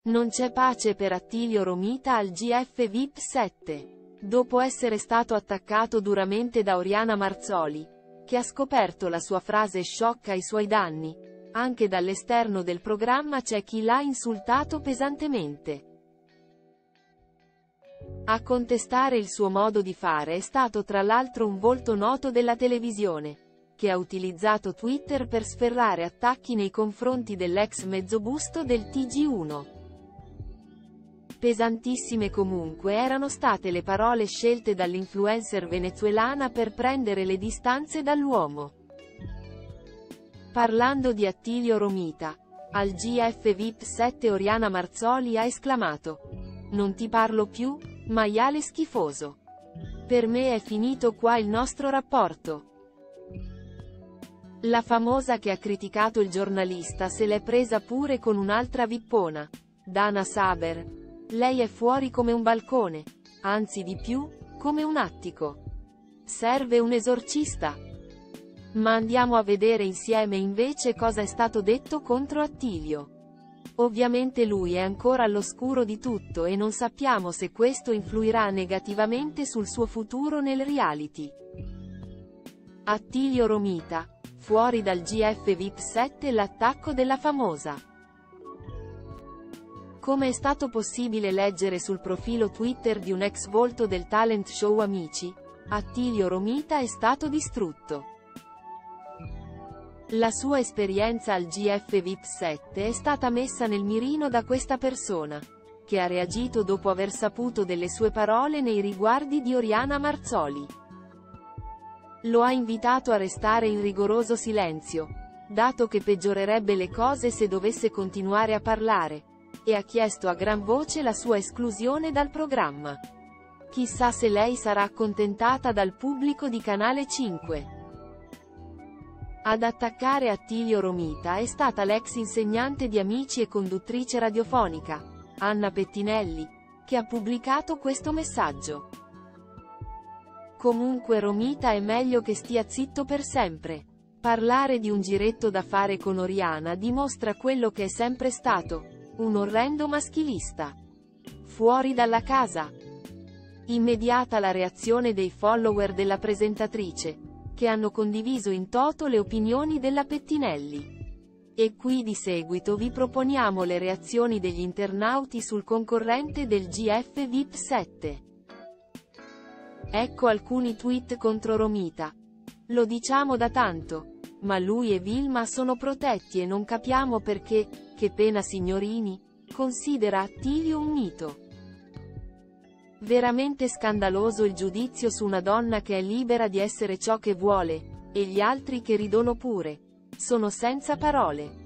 Non c'è pace per Attilio Romita al GF VIP 7. Dopo essere stato attaccato duramente da Oriana Marzoli, che ha scoperto la sua frase sciocca ai suoi danni, anche dall'esterno del programma c'è chi l'ha insultato pesantemente. A contestare il suo modo di fare è stato tra l'altro un volto noto della televisione, che ha utilizzato Twitter per sferrare attacchi nei confronti dell'ex mezzobusto del TG1. Pesantissime comunque erano state le parole scelte dall'influencer venezuelana per prendere le distanze dall'uomo. Parlando di Attilio Romita, al GF VIP 7 Oriana Marzoli ha esclamato: "Non ti parlo più, maiale schifoso. Per me è finito qua il nostro rapporto". La famosa che ha criticato il giornalista se l'è presa pure con un'altra vippona, Dana Saber. Lei è fuori come un balcone, anzi di più, come un attico. Serve un esorcista. Ma andiamo a vedere insieme invece cosa è stato detto contro Attilio. Ovviamente lui è ancora all'oscuro di tutto e non sappiamo se questo influirà negativamente sul suo futuro nel reality. Attilio Romita, fuori dal GF VIP 7 l'attacco della famosa. Come è stato possibile leggere sul profilo Twitter di un ex volto del talent show Amici, Attilio Romita è stato distrutto. La sua esperienza al GF VIP 7 è stata messa nel mirino da questa persona, che ha reagito dopo aver saputo delle sue parole nei riguardi di Oriana Marzoli. Lo ha invitato a restare in rigoroso silenzio, dato che peggiorerebbe le cose se dovesse continuare a parlare, e ha chiesto a gran voce la sua esclusione dal programma. Chissà se lei sarà accontentata dal pubblico di Canale 5. Ad attaccare Attilio Romita è stata l'ex insegnante di Amici e conduttrice radiofonica, Anna Pettinelli, che ha pubblicato questo messaggio. Comunque Romita è meglio che stia zitto per sempre. Parlare di un giretto da fare con Oriana dimostra quello che è sempre stato, un orrendo maschilista. Fuori dalla casa. Immediata la reazione dei follower della presentatrice, che hanno condiviso in toto le opinioni della Pettinelli. E qui di seguito vi proponiamo le reazioni degli internauti sul concorrente del GF VIP 7. Ecco alcuni tweet contro Romita. Lo diciamo da tanto, ma lui e Vilma sono protetti e non capiamo perché, che pena signorini, considera Attilio un mito. Veramente scandaloso il giudizio su una donna che è libera di essere ciò che vuole, e gli altri che ridono pure. Sono senza parole.